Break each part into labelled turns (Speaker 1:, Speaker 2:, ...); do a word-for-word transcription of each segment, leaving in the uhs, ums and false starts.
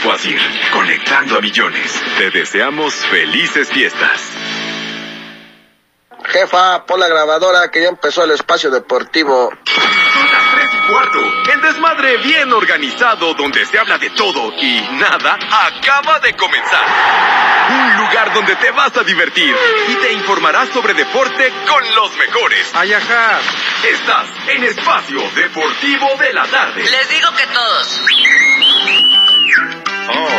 Speaker 1: Grupo Asir, conectando a millones. Te deseamos felices fiestas.
Speaker 2: Jefa, pon la grabadora que ya empezó el espacio deportivo.
Speaker 1: Son las tres y cuarto. El desmadre bien organizado donde se habla de todo y nada acaba de comenzar. Un lugar donde te vas a divertir y te informarás sobre deporte con los mejores.
Speaker 3: Ay, ajá.
Speaker 1: Estás en Espacio Deportivo de la Tarde.
Speaker 4: Les digo que todos.
Speaker 3: Oh.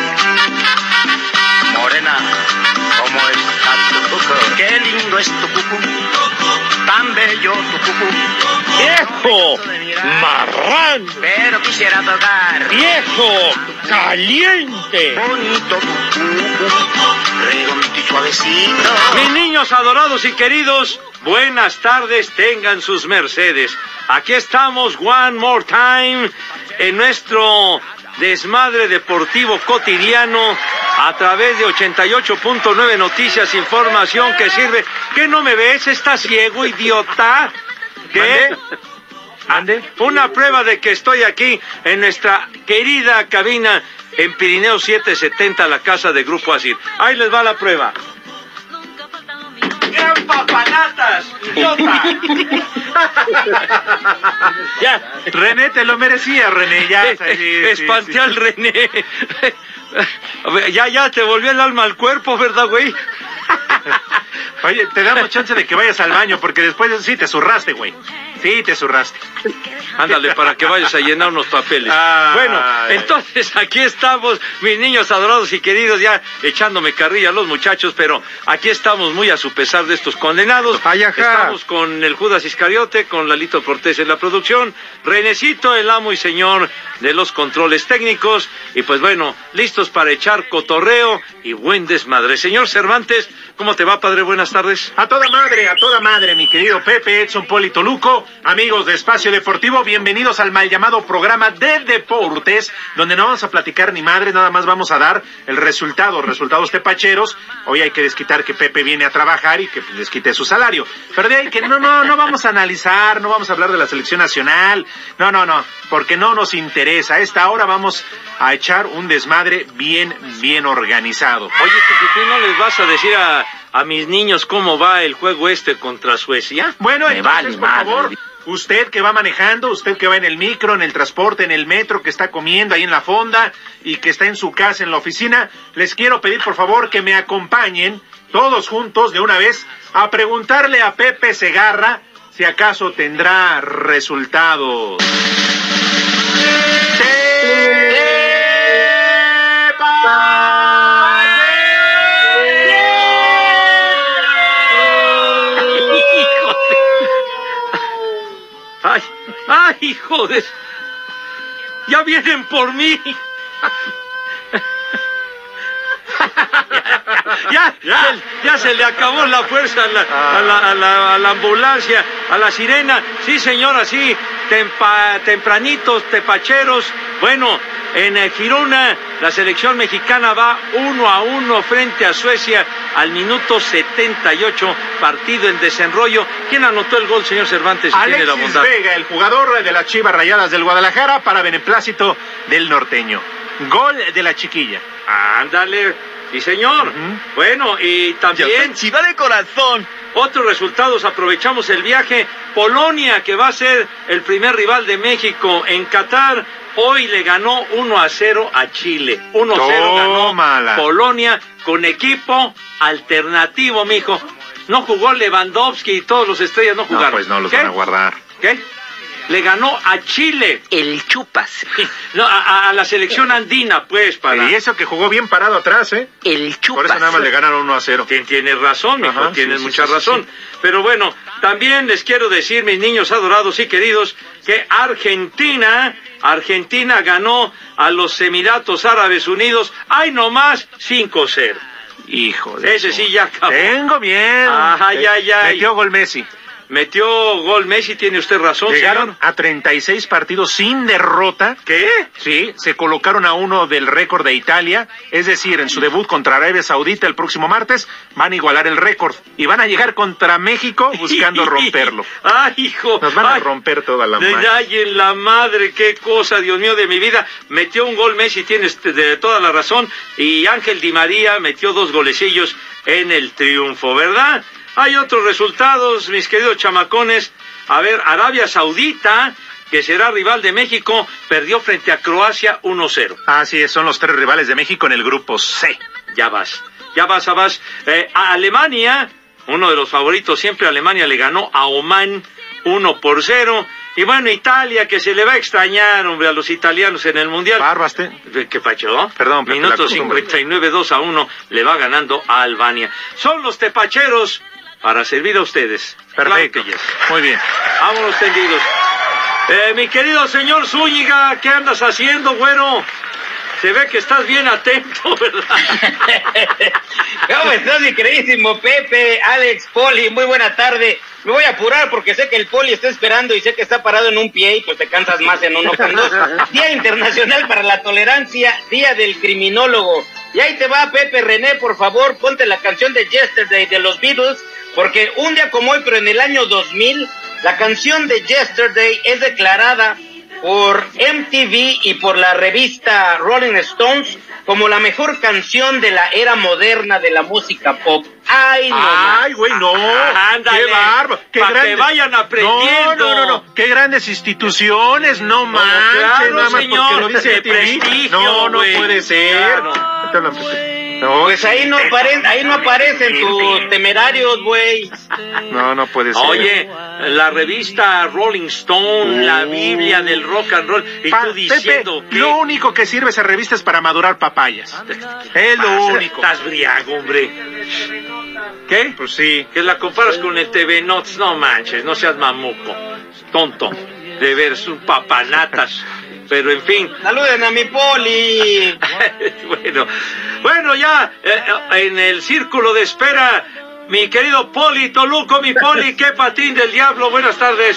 Speaker 5: Morena, ¿cómo está tu cucu? Qué lindo es tu cucu, tan bello tu cucu.
Speaker 3: ¡Viejo! ¡Marrán!
Speaker 5: Pero quisiera tocar.
Speaker 3: ¡Viejo! ¡Caliente!
Speaker 5: Bonito tu cucu, redondito y suavecito.
Speaker 6: Mis niños adorados y queridos, buenas tardes, tengan sus mercedes. Aquí estamos, one more time, en nuestro desmadre deportivo cotidiano, a través de ochenta y ocho punto nueve Noticias, información que sirve. ¿Qué no me ves? ¿Estás ciego, idiota? ¿Qué?
Speaker 3: ¿Ande?
Speaker 6: Una prueba de que estoy aquí en nuestra querida cabina en Pirineo setecientos setenta, la casa de Grupo Asir. Ahí les va la prueba. ¡Gran papanatas, idiota!
Speaker 3: Ya, René, te lo merecía, René, ya.
Speaker 6: Eh, eh, Espanté al René. Ya, ya, te volvió el alma al cuerpo, ¿verdad, güey?
Speaker 3: Oye, te damos chance de que vayas al baño, porque después sí te zurraste, güey. Sí, te zurraste.
Speaker 6: Ándale, para que vayas a llenar unos papeles.
Speaker 3: Ay.
Speaker 6: Bueno, entonces aquí estamos, mis niños adorados y queridos, ya echándome carrilla a los muchachos, pero aquí estamos muy a su pesar de estos condenados.
Speaker 3: Ay, ajá.
Speaker 6: Estamos con el Judas Iscariote, con Lalito Cortés en la producción, Renecito, el amo y señor de los controles técnicos, y pues bueno, listos para echar cotorreo y buen desmadre. Señor Cervantes, ¿cómo te va, padre? Buenas tardes.
Speaker 3: A toda madre, a toda madre, mi querido Pepe, Edson, Poli, Toluco, amigos de Espacio Deportivo, bienvenidos al mal llamado programa de deportes, donde no vamos a platicar ni madre, nada más vamos a dar el resultado, resultados tepacheros. Hoy hay que desquitar que Pepe viene a trabajar y que les quite su salario. Pero de ahí que no, no, no vamos a analizar, no vamos a hablar de la selección nacional, no, no, no, porque no nos interesa. A esta hora vamos a echar un desmadre bien, bien organizado.
Speaker 6: Oye, ¿tú no les vas a decir a, a mis niños cómo va el juego este contra Suecia?
Speaker 3: Bueno,
Speaker 5: Me
Speaker 3: entonces,
Speaker 5: vale
Speaker 3: por
Speaker 5: madre.
Speaker 3: favor, usted que va manejando, usted que va en el micro, en el transporte, en el metro, que está comiendo ahí en la fonda y que está en su casa, en la oficina, les quiero pedir por favor que me acompañen todos juntos de una vez a preguntarle a Pepe Segarra si acaso tendrá resultados.
Speaker 6: ¡Ay! ¡Ay, hijo de... ¡Ya vienen por mí! Ya, ya, se, ya se le acabó la fuerza a la, a, la, a, la, a la ambulancia, a la sirena. Sí, señora, sí, tempa, tempranitos, tepacheros. Bueno, en eh, Girona, la selección mexicana va uno a uno frente a Suecia al minuto setenta y ocho, partido en desenrollo. ¿Quién anotó el gol, señor Cervantes? Si tiene la
Speaker 3: Alexis
Speaker 6: bondad.
Speaker 3: Vega, el jugador de las Chivas Rayadas del Guadalajara, para beneplácito del norteño. Gol de la chiquilla.
Speaker 6: Ándale. Sí, señor.
Speaker 3: Uh-huh.
Speaker 6: Bueno, y también
Speaker 5: Chiva de corazón.
Speaker 6: otros resultados, aprovechamos el viaje. Polonia, que va a ser el primer rival de México en Qatar, hoy le ganó uno a cero a Chile. uno a cero ganó
Speaker 3: Tómala.
Speaker 6: Polonia con equipo alternativo, mijo. No jugó Lewandowski y todos los estrellas no jugaron.
Speaker 3: No, pues no los
Speaker 6: ¿Qué?
Speaker 3: van a guardar.
Speaker 6: ¿Qué? Le ganó a Chile.
Speaker 5: El chupas.
Speaker 6: No, a, a la selección andina, pues, para...
Speaker 3: Y eso que jugó bien parado atrás, ¿eh?
Speaker 5: El chupas.
Speaker 3: Por eso nada más le ganaron uno a cero.
Speaker 6: Tien- Tienes razón, mijo,
Speaker 3: Ajá,
Speaker 6: tienes
Speaker 3: sí, sí,
Speaker 6: mucha
Speaker 3: sí, sí,
Speaker 6: razón.
Speaker 3: sí.
Speaker 6: Pero bueno, también les quiero decir, mis niños adorados y queridos, que Argentina, Argentina ganó a los Emiratos Árabes Unidos, ¡ay nomás! cinco cero.
Speaker 3: Hijo de
Speaker 6: Ese
Speaker 3: su-
Speaker 6: sí ya acabó.
Speaker 3: Tengo bien.
Speaker 6: Ay, ay, ay.
Speaker 3: Metió gol Messi.
Speaker 6: metió gol Messi, tiene usted razón,
Speaker 3: Llegaron
Speaker 6: señor.
Speaker 3: a treinta y seis partidos sin derrota.
Speaker 6: ¿Qué?
Speaker 3: Sí, se colocaron a uno del récord de Italia, es decir, en su debut contra Arabia Saudita el próximo martes van a igualar el récord y van a llegar contra México buscando romperlo.
Speaker 6: ¡Ay, hijo!
Speaker 3: Nos van a
Speaker 6: Ay,
Speaker 3: romper toda la
Speaker 6: de
Speaker 3: madre.
Speaker 6: ay, en la madre, qué cosa, Dios mío, de mi vida. Metió un gol Messi, tienes de toda la razón, y Ángel Di María metió dos golecillos en el triunfo, ¿verdad? Hay otros resultados, mis queridos chamacones. A ver, Arabia Saudita, que será rival de México, perdió frente a Croacia uno cero.
Speaker 3: Así es, son los tres rivales de México en el grupo C.
Speaker 6: Ya vas, ya vas, ya vas. Eh, a Alemania, uno de los favoritos siempre, Alemania le ganó a Oman uno por cero. Y bueno, Italia, que se le va a extrañar, hombre, a los italianos en el Mundial.
Speaker 3: Barbaste.
Speaker 6: ¿Qué pacho?
Speaker 3: Perdón, Pepe,
Speaker 6: Minuto
Speaker 3: la costumbre.
Speaker 6: cincuenta y nueve, dos a uno, le va ganando a Albania. Son los tepacheros para servir a ustedes.
Speaker 3: Perfecto.
Speaker 6: Claro que yes.
Speaker 3: Muy bien.
Speaker 6: Vámonos tendidos. Eh, mi querido señor Zúñiga, ¿qué andas haciendo, güero? Se ve que estás bien atento, ¿verdad?
Speaker 4: ¿Cómo estás, mi queridísimo Pepe, Alex, Poli? Muy buena tarde. Me voy a apurar porque sé que el Poli está esperando y sé que está parado en un pie y pues te cansas más en uno con dos. Día Internacional para la Tolerancia, Día del Criminólogo. Y ahí te va, Pepe, René, por favor, ponte la canción de Yesterday de los Beatles, porque un día como hoy, pero en el año dos mil, la canción de Yesterday es declarada por M T V y por la revista Rolling Stones como la mejor canción de la era moderna de la música pop. Ay, no.
Speaker 3: Ay, güey, no.
Speaker 6: Ándale,
Speaker 3: qué bárbaro. Qué
Speaker 6: pa' que
Speaker 3: grandes-
Speaker 6: vayan aprendiendo.
Speaker 3: No, no, no, no. Qué grandes instituciones, no manches,
Speaker 6: claro,
Speaker 3: nada más
Speaker 6: señor,
Speaker 3: porque lo dice
Speaker 6: de
Speaker 3: M T V.
Speaker 6: prestigio,
Speaker 3: No, no
Speaker 6: güey.
Speaker 3: puede ser.
Speaker 6: Claro.
Speaker 3: Te hablan, Pepe. No,
Speaker 4: Pues ahí no, apare- ahí no aparecen tus temerarios, güey.
Speaker 3: no, no puede ser.
Speaker 6: Oye, la revista Rolling Stone, la Biblia del rock and roll, y
Speaker 3: Pa-
Speaker 6: tú diciendo
Speaker 3: Pepe,
Speaker 6: que...
Speaker 3: lo único que sirve esa revista es para madurar papayas. Es lo único.
Speaker 6: Estás briago, hombre. ¿Qué?
Speaker 3: Pues sí.
Speaker 6: Que la comparas con el T V Notes, no manches, no seas mamuco, tonto, de ver un papanatas, pero en fin.
Speaker 4: Saluden a mi Poli.
Speaker 6: bueno, bueno, ya eh, en el círculo de espera, mi querido Poli Toluco, mi Poli, qué patín del diablo, buenas tardes.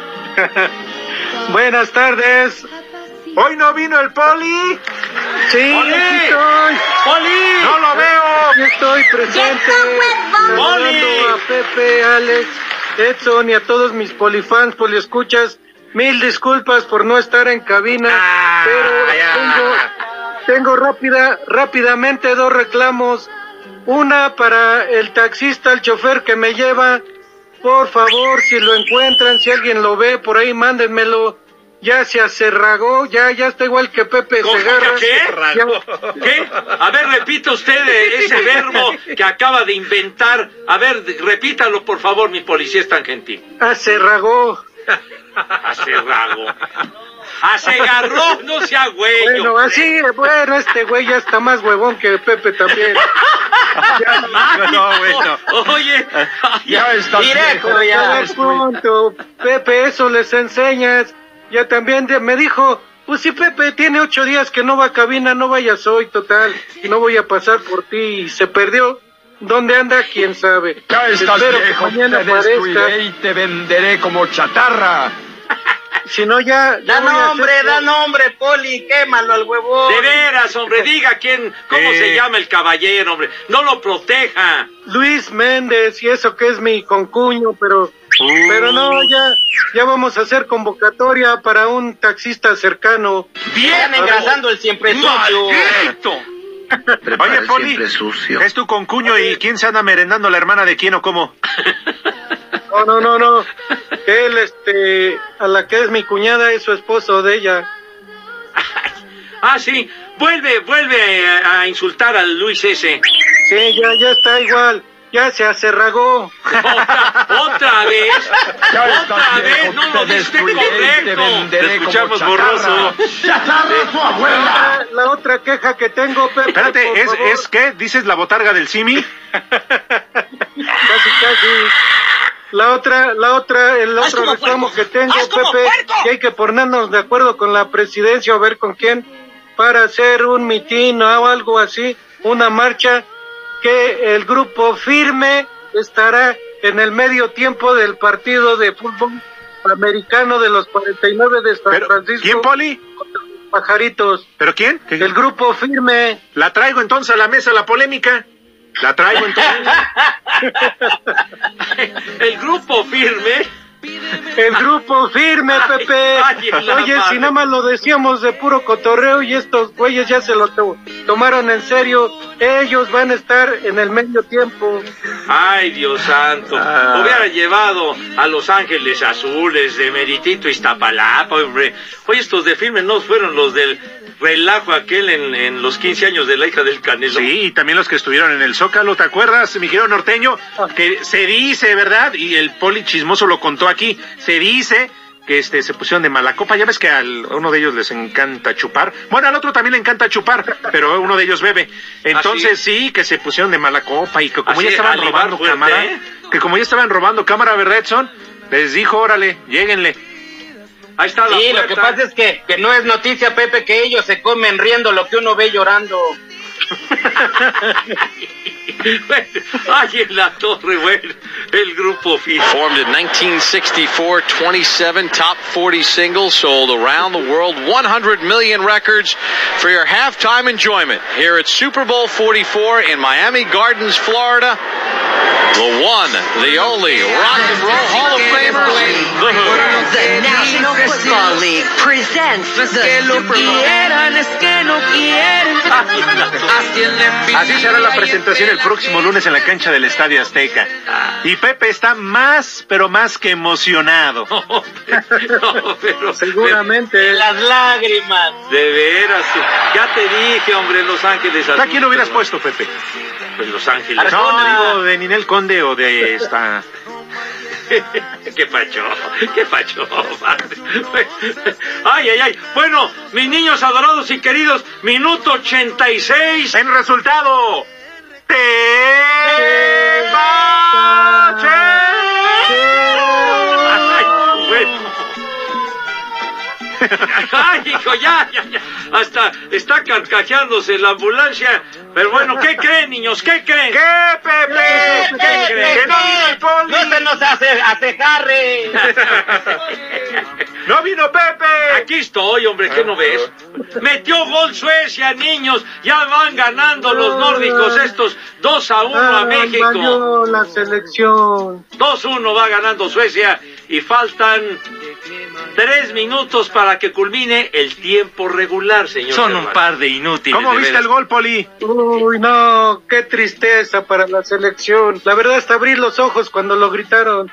Speaker 7: Buenas tardes.
Speaker 3: ¿Hoy no vino el Poli?
Speaker 7: Sí,
Speaker 6: ¡Poli!
Speaker 7: aquí estoy.
Speaker 6: ¡Poli!
Speaker 3: ¡No lo veo!
Speaker 7: Aquí estoy presente. Saludando a Pepe, Alex, Edson y a todos mis polifans, poliescuchas. Mil disculpas por no estar en cabina,
Speaker 3: Ah,
Speaker 7: pero
Speaker 3: ya.
Speaker 7: tengo, tengo rápida, rápidamente dos reclamos. Una para el taxista, el chofer que me lleva. Por favor, si lo encuentran, si alguien lo ve por ahí, mándenmelo. Ya se acerragó, ya, ya está igual que Pepe
Speaker 6: ¿Cómo
Speaker 7: Segarra.
Speaker 6: que qué?
Speaker 7: Ya-
Speaker 6: ¿Qué? A ver, repita usted eh, ese verbo que acaba de inventar. A ver, repítalo, por favor, mi policía es tan gentil.
Speaker 7: Acerragó.
Speaker 6: Acerrago. Asegarró, no sea güey.
Speaker 7: Bueno, así, bueno, este güey ya está más huevón que Pepe también.
Speaker 3: No, bueno.
Speaker 6: Oye,
Speaker 2: Ya estás
Speaker 4: Directo,
Speaker 2: viejo.
Speaker 4: ya.
Speaker 7: A ver, punto. Pepe, eso les enseñas. Ya también de- me dijo, pues si Pepe tiene ocho días que no va a cabina, no vayas hoy, total. No voy a pasar por ti. Y se perdió. ¿Dónde anda? ¿Quién sabe?
Speaker 2: Ya estás
Speaker 7: Espero que
Speaker 2: viejo.
Speaker 7: mañana
Speaker 2: Te
Speaker 7: aparezca.
Speaker 2: destruiré y te venderé como chatarra.
Speaker 7: Si no, ya... ya
Speaker 4: Da
Speaker 7: voy a hacer-
Speaker 4: nombre, da nombre, Poli, quémalo al huevón.
Speaker 6: de veras, hombre, diga quién, cómo
Speaker 3: Eh.
Speaker 6: se llama el caballero, hombre. No lo proteja.
Speaker 7: Luis Méndez, y eso que es mi concuño, pero... Pero no, ya, ya vamos a hacer convocatoria para un taxista cercano.
Speaker 4: Bien engrasando el siempre sucio.
Speaker 6: ¡Maldito!
Speaker 3: Oye, Poli, es tu concuño y quién se anda merendando la hermana de quién o cómo.
Speaker 7: No, no, no, no. Él, este, a la que es mi cuñada es su esposo de ella.
Speaker 6: Ah, sí, vuelve, vuelve a, a insultar al Luis ese.
Speaker 7: Sí, ya, ya está igual. Ya se acerragó.
Speaker 6: Otra, otra vez,
Speaker 2: Ya estás
Speaker 6: otra
Speaker 2: viejo,
Speaker 6: vez, no lo
Speaker 2: te
Speaker 6: diste
Speaker 2: destruiré y te
Speaker 6: correcto.
Speaker 2: venderé
Speaker 6: Te
Speaker 2: como
Speaker 6: escuchamos
Speaker 2: chatarra.
Speaker 6: borroso.
Speaker 2: ¡Chatarra tu abuela!
Speaker 7: La, la otra queja que tengo, Pepe, por
Speaker 3: Espérate, ¿es,
Speaker 7: favor.
Speaker 3: ¿es qué? ¿Dices la botarga del Simi?
Speaker 7: Casi, casi. La otra, la otra, el otro reclamo que tengo, Pepe, que hay que ponernos de acuerdo con la presidencia o ver con quién para hacer un mitin o algo así, una marcha que el grupo Firme estará en el medio tiempo del partido de fútbol americano de los cuarenta y nueve de San
Speaker 3: Pero,
Speaker 7: Francisco.
Speaker 3: ¿quién, Poli?
Speaker 7: Contra los Pajaritos.
Speaker 3: ¿Pero quién? ¿Qué?
Speaker 7: El grupo firme.
Speaker 3: La traigo entonces a la mesa la polémica. La traigo entonces.
Speaker 6: El grupo firme.
Speaker 7: El grupo firme, Pepe.
Speaker 6: Ay, ay, la
Speaker 7: Oye,
Speaker 6: madre.
Speaker 7: si nada más lo decíamos de puro cotorreo y estos güeyes ya se lo to- tomaron en serio. Ellos van a estar en el medio tiempo.
Speaker 6: Ay, Dios santo.
Speaker 3: Ah.
Speaker 6: Hubiera llevado a Los Ángeles Azules de Meritito Iztapalapa, hombre. Oye, estos de firme no fueron los del relajo aquel en, en los quince años de la hija del Canelo.
Speaker 3: Sí, y también los que estuvieron en el Zócalo, ¿te acuerdas, mi querido norteño? Que se dice, ¿verdad? Y el Poli chismoso lo contó aquí, se dice que este se pusieron de mala copa. Ya ves que al, a uno de ellos les encanta chupar. Bueno, al otro también le encanta chupar, pero uno de ellos bebe. Entonces sí, que se pusieron de mala copa y que como
Speaker 6: Así,
Speaker 3: ya estaban
Speaker 6: Aníbal
Speaker 3: robando
Speaker 6: fuerte,
Speaker 3: cámara,
Speaker 6: ¿eh?
Speaker 3: que como ya estaban robando cámara, ¿verdad, Edson? Les dijo, órale, lléguenle.
Speaker 6: Ahí está la
Speaker 4: Sí,
Speaker 6: puerta.
Speaker 4: lo que pasa es que, que no es noticia, Pepe, que ellos se comen riendo lo que uno ve llorando.
Speaker 6: Ay, en la torre, bueno, el grupo firme.
Speaker 8: Formed in nineteen sixty-four, twenty-seven top forty singles sold around the world, one hundred million records for your halftime enjoyment here at Super Bowl forty-four in Miami Gardens, Florida. The one, the only Rock and Roll Hall of Famer.
Speaker 9: The National Football League presents the Super Bowl.
Speaker 3: Así será la presentación el próximo lunes en la cancha del Estadio Azteca. Y Pepe está más, pero más que emocionado.
Speaker 6: No, pero,
Speaker 7: Seguramente.
Speaker 4: Las lágrimas.
Speaker 6: de veras, ya te dije, hombre, Los Ángeles
Speaker 3: ¿A quién lo hubieras
Speaker 6: Azules,
Speaker 3: puesto, Pepe?
Speaker 6: Pues Los Ángeles.
Speaker 3: No, digo, de Ninel Conde o de esta...
Speaker 6: qué pacho, qué pacho, padre. Ay, ay, ay. Bueno, mis niños adorados y queridos, minuto ochenta y seis.
Speaker 3: En resultado... ¡Tepache!
Speaker 6: Ay, bueno. Ay, hijo, ya, ya, ya. Hasta está carcajeándose la ambulancia. Pero bueno, ¿qué creen, niños? ¿Qué creen?
Speaker 3: ¿Qué, Pepe? ¿Qué creen? ¿Que no vino el Poli?
Speaker 4: No se nos hace acejarre.
Speaker 3: ¡No vino Pepe!
Speaker 6: Aquí estoy, hombre, ¿qué no ves? Metió gol Suecia, niños. Ya van ganando los nórdicos estos dos a uno a
Speaker 7: Ay,
Speaker 6: México.
Speaker 7: valió la selección.
Speaker 6: dos uno va ganando Suecia y faltan tres minutos para que culmine el tiempo regular, señor.
Speaker 10: Son un
Speaker 6: Cervantes.
Speaker 10: par de inútiles.
Speaker 3: ¿Cómo
Speaker 10: de
Speaker 3: viste
Speaker 10: veras.
Speaker 3: el gol, Poli?
Speaker 7: Uy, no, qué tristeza para la selección. La verdad, hasta abrí los ojos cuando lo gritaron.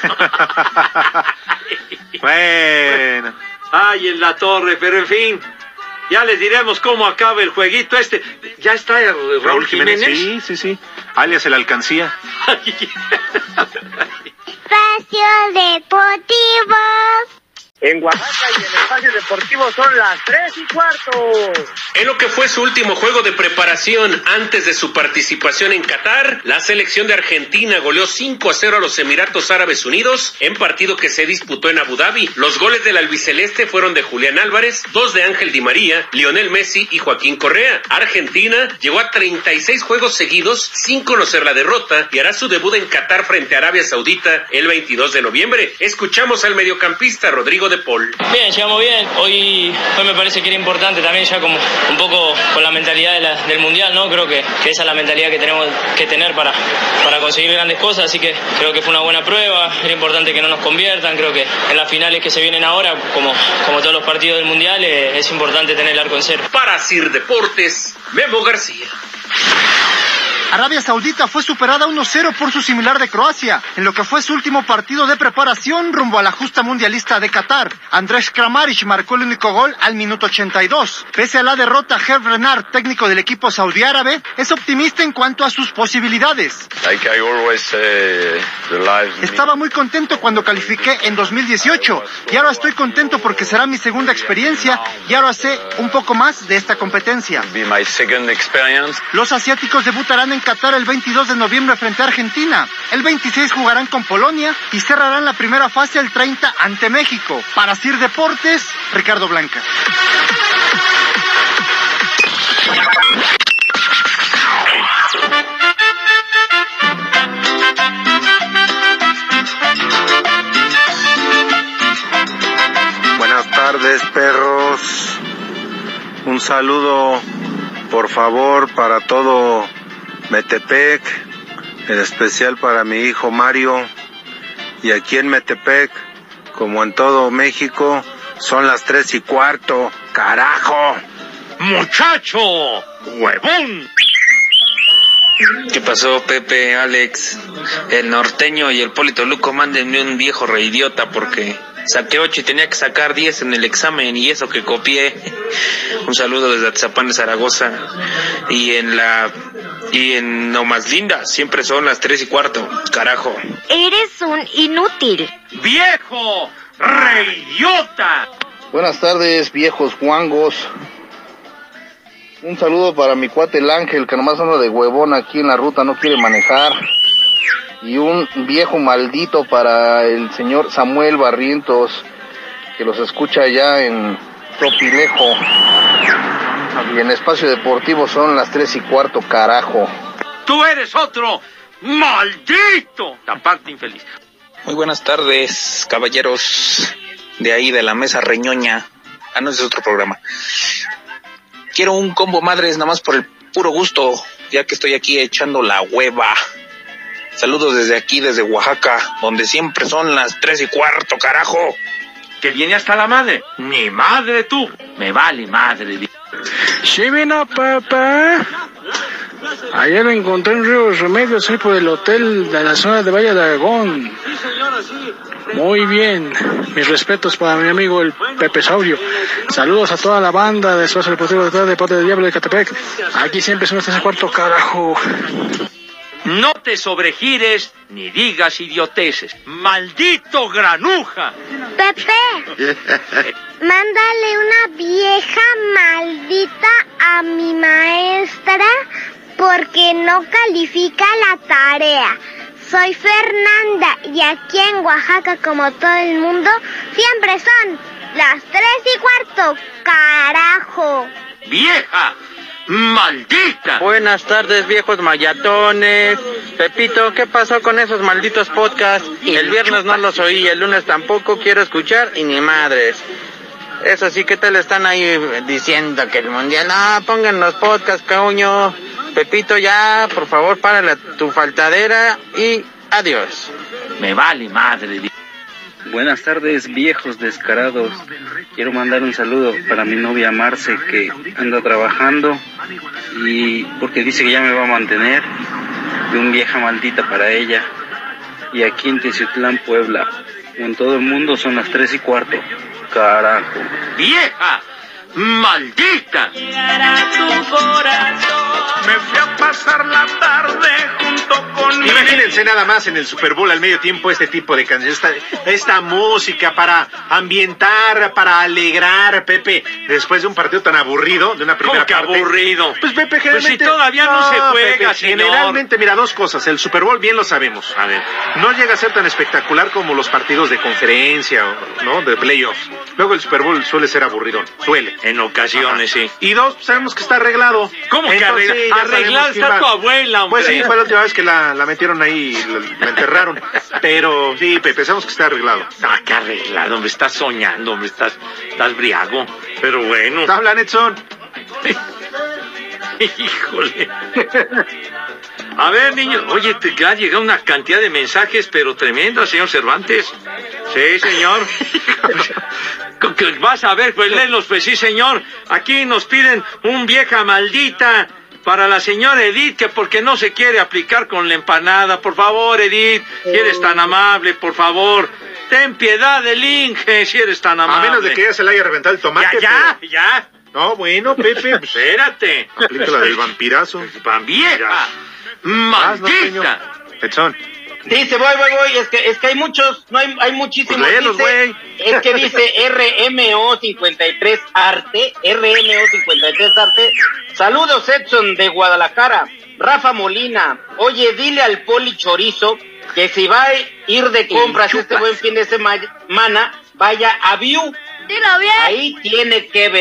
Speaker 3: Bueno.
Speaker 6: Ay, en la torre, pero en fin. Ya les diremos cómo acaba el jueguito este. ¿Ya está eh, Raúl,
Speaker 3: Raúl Jiménez,
Speaker 6: Jiménez?
Speaker 3: sí, sí, sí. Alias el alcancía.
Speaker 11: Espacio Deportivo.
Speaker 12: En Oaxaca y en el Espacio Deportivo son las tres y cuarto.
Speaker 13: En lo que fue su último juego de preparación antes de su participación en Qatar, la selección de Argentina goleó cinco a cero a los Emiratos Árabes Unidos en partido que se disputó en Abu Dhabi. Los goles del albiceleste fueron de Julián Álvarez, dos de Ángel Di María, Lionel Messi y Joaquín Correa. Argentina llegó a treinta y seis juegos seguidos sin conocer la derrota y hará su debut en Qatar frente a Arabia Saudita el veintidós de noviembre. Escuchamos al mediocampista Rodrigo de Paul.
Speaker 14: Bien, llegamos bien. Hoy, hoy me parece que era importante también ya como un poco con la mentalidad de la, del Mundial, ¿no? Creo que, que esa es la mentalidad que tenemos que tener para, para conseguir grandes cosas, así que creo que fue una buena prueba. Era importante que no nos conviertan. Creo que en las finales que se vienen ahora, como, como todos los partidos del Mundial, eh, es importante tener el arco en cero.
Speaker 13: Para Sir Deportes, Memo García.
Speaker 15: Arabia Saudita fue superada uno cero por su similar de Croacia, en lo que fue su último partido de preparación rumbo a la justa mundialista de Qatar. Andrés Kramaric marcó el único gol al minuto ochenta y dos. Pese a la derrota, Hervé Renard, técnico del equipo saudí árabe, es optimista en cuanto a sus posibilidades.
Speaker 16: Like I always say, the lives...
Speaker 15: Estaba muy contento cuando califiqué en dos mil dieciocho y ahora estoy contento porque será mi segunda experiencia y ahora sé un poco más de esta competencia.
Speaker 16: Be my second experience.
Speaker 15: Los asiáticos debutarán en Qatar el veintidós de noviembre frente a Argentina. El veintiséis jugarán con Polonia y cerrarán la primera fase el treinta ante México. Para Sir Deportes, Ricardo Blanca.
Speaker 10: saludo, por favor, para todo Metepec, en especial para mi hijo Mario. Y aquí en Metepec, como en todo México, son las tres y cuarto. ¡Carajo!
Speaker 6: ¡Muchacho! ¡Huevón!
Speaker 17: ¿Qué pasó, Pepe, Alex? El norteño y el Polito Luco, mándenme un viejo reidiota porque saqué ocho y tenía que sacar diez en el examen y eso que copié. Un saludo desde Atzapán de Zaragoza. Y en la... y en No Más Linda siempre son las tres y cuarto. Carajo.
Speaker 11: Eres un inútil.
Speaker 6: ¡Viejo reidiota!
Speaker 18: Buenas tardes, viejos guangos. Un saludo para mi cuate el Ángel, que nomás anda de huevón aquí en la ruta, no quiere manejar. Y un viejo maldito para el señor Samuel Barrientos, que los escucha allá en Topilejo. Y en Espacio Deportivo son las tres y cuarto, carajo.
Speaker 6: ¡Tú eres otro maldito! La parte infeliz.
Speaker 17: Muy buenas tardes, caballeros de ahí de la mesa reñoña. Ah, no, ese es otro programa. Quiero un combo madres nada más por el puro gusto, ya que estoy aquí echando la hueva. Saludos desde aquí, desde Oaxaca, donde siempre son las tres y cuarto, carajo.
Speaker 6: Que viene hasta la madre. Ni madre tú. Me vale madre.
Speaker 19: Sí, vino papá. Ayer lo encontré en Río Remedios, ahí por el hotel de la zona de Valle de Aragón. Muy bien, mis respetos para mi amigo el Pepe Saurio. Saludos a toda la banda de Espacio Deportivo de Deporte del Diablo de Catepec. Aquí siempre son este cuarto, carajo.
Speaker 6: No te sobregires ni digas idioteces. ¡Maldito granuja!
Speaker 11: Pepe, mándale una vieja maldita a mi maestra porque no califica la tarea. Soy Fernanda y aquí en Oaxaca, como todo el mundo, siempre son las tres y cuarto, carajo.
Speaker 6: ¡Vieja! ¡Maldita!
Speaker 20: Buenas tardes, viejos mayatones. Pepito, ¿qué pasó con esos malditos podcasts? El viernes no los oí, el lunes tampoco quiero escuchar y ni madres. Eso sí, ¿qué tal están ahí diciendo que el mundial? No, pongan los podcasts, coño. Pepito, ya, por favor, párale tu faltadera y adiós.
Speaker 6: Me vale madre.
Speaker 21: Buenas tardes, viejos descarados. Quiero mandar un saludo para mi novia Marce, que anda trabajando y porque dice que ya me va a mantener, de un vieja maldita para ella. Y aquí en Teciutlán, Puebla, en todo el mundo son las tres y cuarto. Carajo.
Speaker 6: ¡Vieja! ¡Maldita!
Speaker 3: Me fui a pasar la tarde junto con... Imagínense nada más en el Super Bowl al medio tiempo este tipo de canciones, esta, esta música para ambientar, para alegrar, Pepe, después de un partido tan aburrido, de una primera
Speaker 6: ¿Cómo que
Speaker 3: parte.
Speaker 6: aburrido?
Speaker 3: Pues Pepe, generalmente...
Speaker 6: Pues si todavía no, no se juega,
Speaker 3: Pepe,
Speaker 6: señor.
Speaker 3: Generalmente, mira, dos cosas, el Super Bowl bien lo sabemos, a ver, no llega a ser tan espectacular como los partidos de conferencia, ¿no?, de playoffs. Luego el Super Bowl suele ser aburrido, suele.
Speaker 6: En ocasiones,
Speaker 3: Ajá.
Speaker 6: sí.
Speaker 3: Y dos, sabemos que está arreglado.
Speaker 6: ¿Cómo que arreglado?
Speaker 3: Sí,
Speaker 6: arreglado está tu abuela, hombre.
Speaker 3: Pues sí, fue la última vez que la, la metieron ahí y la, la enterraron. Pero sí, Pepe, sabemos que está arreglado.
Speaker 6: Ah, qué arreglado, me estás soñando, me estás, estás briago. Pero bueno.
Speaker 3: Habla, Netson.
Speaker 6: Híjole. A ver, niños, oye, te ha llegado una cantidad de mensajes, pero tremenda, señor Cervantes. Sí, señor. Vas a ver, pues léelos, pues sí, señor. Aquí nos piden un vieja maldita para la señora Edith, que porque no se quiere aplicar con la empanada. Por favor, Edith, si eres tan amable, por favor. Ten piedad del Inge, si eres tan amable.
Speaker 3: A menos de que ella se le haya reventado el tomate.
Speaker 6: Ya, ya,
Speaker 3: pero...
Speaker 6: ya.
Speaker 3: No, bueno, Pepe. Pues,
Speaker 6: espérate.
Speaker 3: Aplica la del vampirazo.
Speaker 6: ¡Vieja! ¡Maldita!
Speaker 3: Edson.
Speaker 4: Dice, voy, voy, voy, es que, es que hay muchos, no hay, hay muchísimos.
Speaker 3: Pues léelos,
Speaker 4: dice, es que dice R M O cincuenta y tres Arte, R M O cincuenta y tres Arte. Saludos, Edson de Guadalajara. Rafa Molina, oye, dile al Poli Chorizo que si va a ir de compras este buen fin de semana, vaya a View.
Speaker 11: Dilo bien.
Speaker 4: Ahí tiene que ver.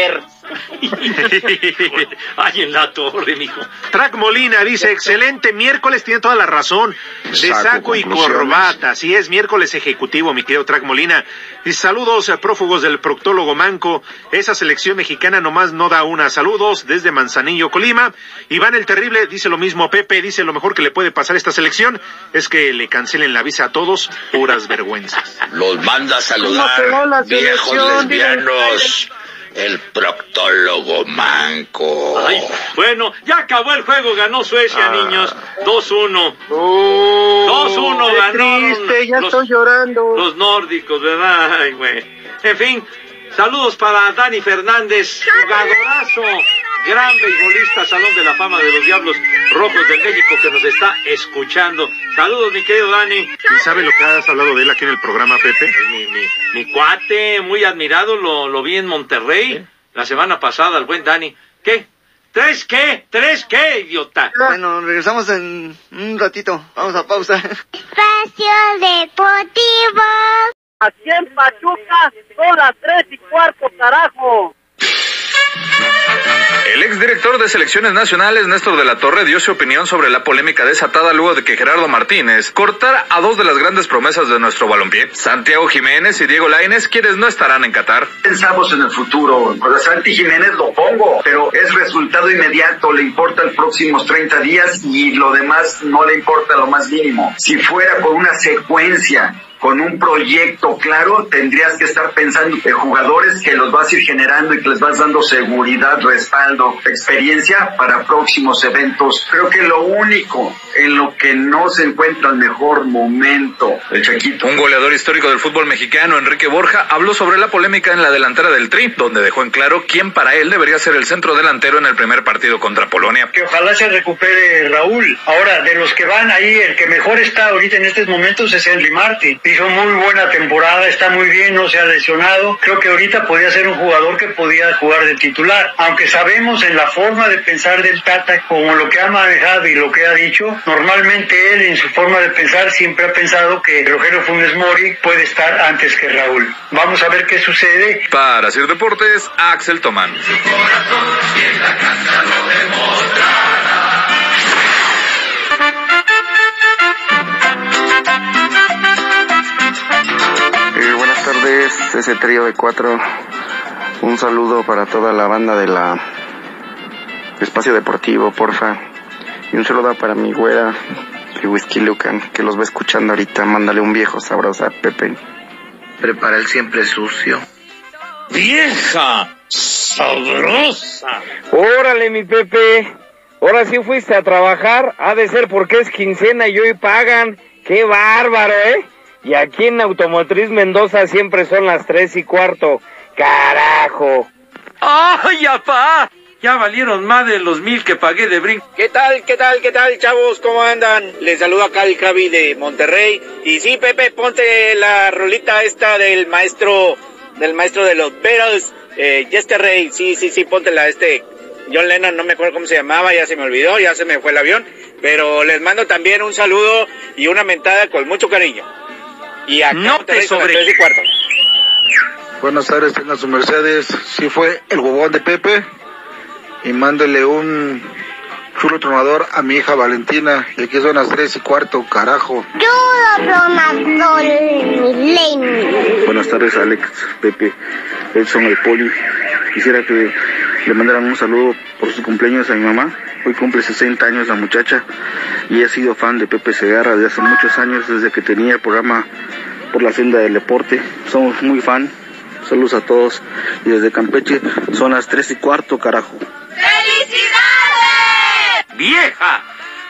Speaker 6: Ay, en la torre, mijo.
Speaker 3: Track Molina dice, excelente miércoles, tiene toda la razón. De
Speaker 1: Saco
Speaker 3: saco y
Speaker 1: conclusiones.
Speaker 3: corbata, así es, miércoles ejecutivo, mi querido Track Molina. Y saludos a prófugos del proctólogo Manco. Esa selección mexicana nomás no da una. Saludos desde Manzanillo, Colima. Iván el Terrible dice lo mismo. Pepe dice lo mejor que le puede pasar a esta selección es que le cancelen la visa a todos, puras vergüenzas.
Speaker 1: Los manda a saludar,
Speaker 7: ¿Cómo quedó la
Speaker 1: viejos
Speaker 7: selección?
Speaker 1: lesbianos. El proctólogo Manco.
Speaker 6: Ay, bueno, ya acabó el juego, ganó Suecia,
Speaker 1: Ah.
Speaker 6: niños. dos uno.
Speaker 7: Oh,
Speaker 6: dos uno
Speaker 7: qué
Speaker 6: ganaron
Speaker 7: triste, ya
Speaker 6: los,
Speaker 7: estoy llorando.
Speaker 6: los nórdicos, ¿verdad? Ay, güey. En fin, saludos para Dani Fernández, jugadorazo, gran beisbolista, Salón de la Fama de los Diablos Rojos de México, que nos está escuchando. Saludos, mi querido Dani.
Speaker 3: ¿Y sabe lo que has hablado de él aquí en el programa, Pepe?
Speaker 6: Mi, mi, mi cuate, muy admirado, lo, lo vi en Monterrey ¿Eh? la semana pasada, el buen Dani. ¿Qué? ¿Tres qué? ¿Tres qué, idiota?
Speaker 22: Bueno, regresamos en un ratito. Vamos a pausa.
Speaker 11: Espacio Deportivo.
Speaker 12: Aquí en Pachuca son las tres y cuarto, carajo.
Speaker 23: El exdirector de selecciones nacionales, Néstor de la Torre, dio su opinión sobre la polémica desatada luego de que Gerardo Martínez cortara a dos de las grandes promesas de nuestro balompié, Santiago Jiménez y Diego Lainez, quienes no estarán en Qatar.
Speaker 24: Pensamos en el futuro. Con Santi Jiménez lo pongo, pero es resultado inmediato, le importa los próximos treinta días y lo demás no le importa lo más mínimo. Si fuera con una secuencia, con un proyecto claro, tendrías que estar pensando en jugadores que los vas a ir generando y que les vas dando seguridad, respaldo, experiencia para próximos eventos. Creo que lo único en lo que no se encuentra el mejor momento, el Chaquito.
Speaker 23: Un goleador histórico del fútbol mexicano, Enrique Borja, habló sobre la polémica en la delantera del Tri, donde dejó en claro quién para él debería ser el centro delantero en el primer partido contra Polonia.
Speaker 25: Que ojalá se recupere Raúl. Ahora, de los que van ahí, el que mejor está ahorita en estos momentos es Henry Martin. Hizo muy buena temporada, está muy bien, no se ha lesionado. Creo que ahorita podría ser un jugador que podía jugar de titular. Aunque sabemos en la forma de pensar del Tata, como lo que ha manejado y lo que ha dicho, normalmente él en su forma de pensar siempre ha pensado que Rogelio Funes Mori puede estar antes que Raúl. Vamos a ver qué sucede.
Speaker 23: Para Sir Deportes, Axel Tomán.
Speaker 26: Eh, buenas tardes, ese trío de cuatro. Un saludo para toda la banda de la Espacio Deportivo, porfa. Y un saludo para mi güera, el Whisky Lucan, que los va escuchando ahorita. Mándale un viejo sabroso a Pepe.
Speaker 1: Prepara el siempre sucio.
Speaker 6: ¡Vieja! ¡Sabrosa!
Speaker 20: Órale, mi Pepe. Ahora sí fuiste a trabajar. Ha de ser porque es quincena y hoy pagan. ¡Qué bárbaro, eh! Y aquí en Automotriz Mendoza siempre son las tres y cuarto. ¡Carajo!
Speaker 6: ¡Ay, apá! Ya valieron más de los mil que pagué de brinco.
Speaker 20: ¿Qué tal, qué tal, qué tal, chavos? ¿Cómo andan? Les saludo acá el Javi de Monterrey. Y sí, Pepe, ponte la rolita esta del maestro, del maestro de los Beatles, eh, Yesterday. Sí, sí, sí, póntela, este John Lennon, no me acuerdo cómo se llamaba, ya se me olvidó, ya se me fue el avión. Pero les mando también un saludo y una mentada con mucho cariño. Y acá
Speaker 6: no te sobre...
Speaker 20: tres y cuarto.
Speaker 10: Buenas tardes, tengan su Mercedes. Sí fue el huevón de Pepe. Y mándele un chulo tronador a mi hija Valentina. Y aquí son las tres y cuarto, carajo.
Speaker 11: Chulo tronador, Lenny.
Speaker 26: Buenas tardes, Alex, Pepe, Edson, el Poli. Quisiera que le mandaran un saludo por su cumpleaños a mi mamá. Hoy cumple sesenta años la muchacha y ha sido fan de Pepe Segarra desde hace muchos años, desde que tenía el programa Por la Senda del Deporte. Somos muy fan. Saludos a todos. Y desde Campeche son las tres y cuarto, carajo.
Speaker 6: ¡Felicidades! ¡Vieja!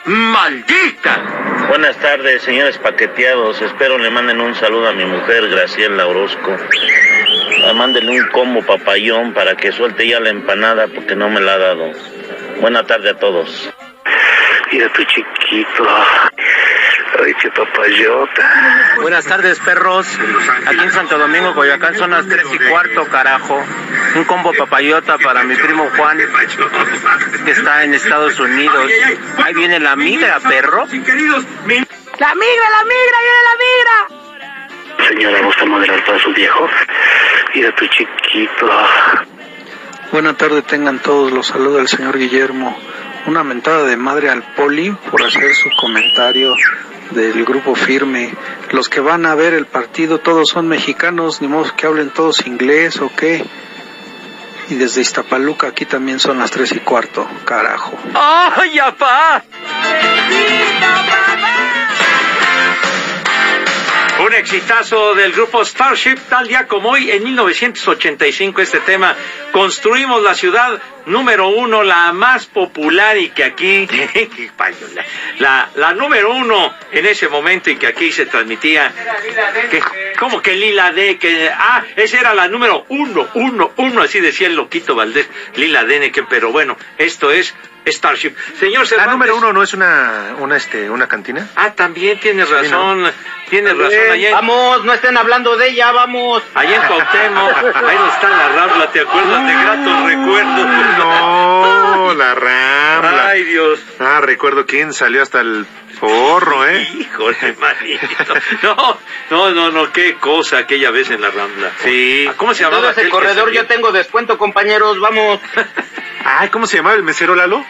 Speaker 6: ¡Maldita!
Speaker 27: Buenas tardes, señores paqueteados. Espero le manden un saludo a mi mujer, Graciela Orozco. Mándenle un combo papayón para que suelte ya la empanada porque no me la ha dado. Buena tarde a todos.
Speaker 1: Mira tu chiquito. Ay, qué papayota.
Speaker 20: Buenas tardes, perros. Aquí en Santo Domingo, Coyoacán, son las tres y cuarto, carajo. Un combo papayota para mi primo Juan, que está en Estados Unidos. Ahí viene la migra, perro.
Speaker 12: ¡La migra, la migra, viene la migra!
Speaker 1: Señora, ¿gusta moderar para su viejo? Mira tu chiquito.
Speaker 2: Buena tarde tengan todos, los saluda el señor Guillermo. Una mentada de madre al Poli por hacer su comentario del grupo firme. Los que van a ver el partido todos son mexicanos, ni modo que hablen todos inglés o qué. Y desde Iztapaluca aquí también son las tres y cuarto, carajo.
Speaker 6: ¡Ay, apá! Un exitazo del grupo Starship, tal día como hoy, en mil novecientos ochenta y cinco, este tema, construimos la ciudad número uno, la más popular y que aquí, la, la número uno en ese momento y que aquí se transmitía, que, ¿cómo que Lila D? Que, ah, esa era la número uno, uno, uno, así decía el loquito Valdés, Lila D, que, pero bueno, esto es Starship. Señor Cervantes.
Speaker 3: La número uno no es una, una, este, una cantina.
Speaker 6: Ah, también tienes razón, sí, ¿no? Tienes
Speaker 4: razón.
Speaker 6: Allá en...
Speaker 4: Vamos, no estén hablando de ella, vamos.
Speaker 6: Allá en Cuauhtémoc, ahí donde está la Rambla, ¿te acuerdas de gratos recuerdos?
Speaker 3: No, la Rambla.
Speaker 6: Ay, Dios.
Speaker 3: Ah, recuerdo quién salió hasta el forro, ¿eh?
Speaker 6: Híjole, manito. No, no, no, no, qué cosa aquella vez en la Rambla.
Speaker 3: Sí.
Speaker 6: ¿Cómo se llamaba?
Speaker 4: Todo ese corredor yo tengo descuento, compañeros, vamos.
Speaker 3: Ay, ¿cómo se llamaba el mesero, Lalo?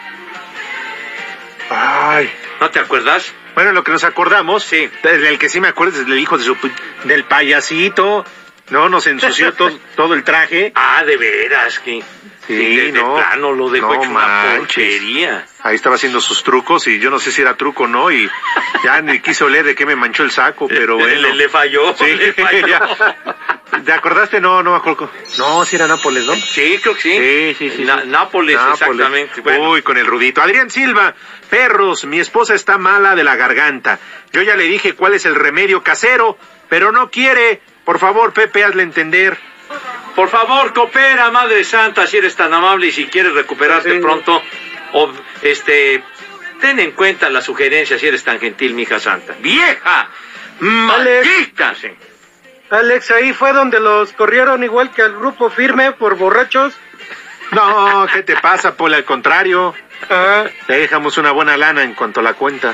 Speaker 3: Ay.
Speaker 6: ¿No te acuerdas?
Speaker 3: Bueno, lo que nos acordamos, sí, el que sí me acuerdo es el hijo de su, del payasito, ¿no? Nos ensució todo, todo el traje.
Speaker 6: Ah, de veras, que...
Speaker 3: Sí,
Speaker 6: sí, de,
Speaker 3: no,
Speaker 6: de plano lo dejó
Speaker 3: no
Speaker 6: hecho una porquería.
Speaker 3: Ahí estaba haciendo sus trucos y yo no sé si era truco o no, y ya ni quiso leer de qué me manchó el saco, pero
Speaker 6: le,
Speaker 3: bueno.
Speaker 6: Le, le falló,
Speaker 3: sí,
Speaker 6: le falló.
Speaker 3: ¿Te acordaste? No, no me acuerdo. No, sí era Nápoles, ¿no?
Speaker 6: Sí, creo que sí.
Speaker 3: Sí, sí, sí.
Speaker 6: Na- Nápoles, Nápoles, exactamente.
Speaker 3: Bueno. Uy, con el Rudito. Adrián Silva, perros, mi esposa está mala de la garganta. Yo ya le dije cuál es el remedio casero, pero no quiere. Por favor, Pepe, hazle entender.
Speaker 6: Por favor, coopera, Madre Santa, si eres tan amable y si quieres recuperarte sí. pronto, o, este, ten en cuenta la sugerencia si eres tan gentil, mija santa. ¡Vieja! ¡Maldita!
Speaker 7: Alex, Alex, ahí fue donde los corrieron igual que al grupo firme por borrachos.
Speaker 3: No, ¿qué te pasa, Paul? Al contrario,
Speaker 7: ah.
Speaker 3: te dejamos una buena lana en cuanto a la cuenta.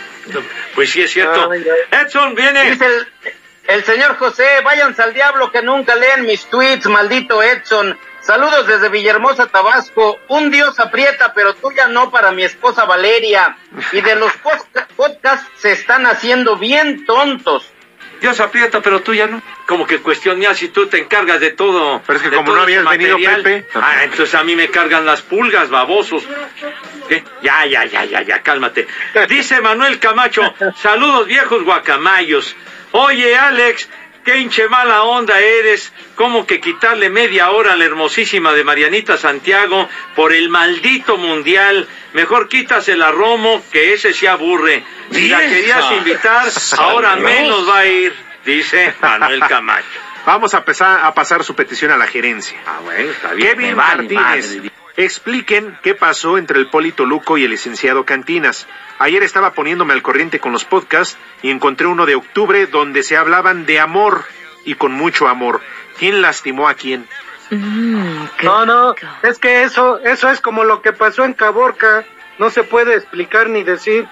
Speaker 6: Pues sí, es cierto.
Speaker 7: Ay,
Speaker 6: Edson, viene.
Speaker 4: Dice el... El señor José, váyanse al diablo que nunca leen mis tweets, maldito Edson. Saludos desde Villahermosa, Tabasco. Un Dios aprieta, pero tú ya no, para mi esposa Valeria. Y de los podcasts se están haciendo bien tontos.
Speaker 6: Dios aprieta, pero tú ya no. Como que cuestión ya si tú te encargas de todo.
Speaker 3: Pero es que como no habías venido, Pepe.
Speaker 6: Ah, entonces a mí me cargan las pulgas, babosos. ¿Qué? Ya, ya, ya, ya, ya, cálmate. Dice Manuel Camacho, saludos viejos guacamayos. Oye, Alex, qué hinche mala onda eres. ¿Cómo que quitarle media hora a la hermosísima de Marianita Santiago por el maldito mundial? Mejor quítasela a Romo, que ese se aburre. Si la querías invitar, ahora menos va a ir, dice Manuel Camacho.
Speaker 3: Vamos a empezar a pasar su petición a la gerencia.
Speaker 6: Ah, bueno, está bien.
Speaker 3: Kevin Martínez, expliquen qué pasó entre el Poli Toluco y el licenciado Cantinas. Ayer estaba poniéndome al corriente con los podcasts y encontré uno de octubre donde se hablaban de amor y con mucho amor. ¿Quién lastimó a quién?
Speaker 7: Mm, no, no, es que eso, eso es como lo que pasó en Caborca. No se puede explicar ni decir.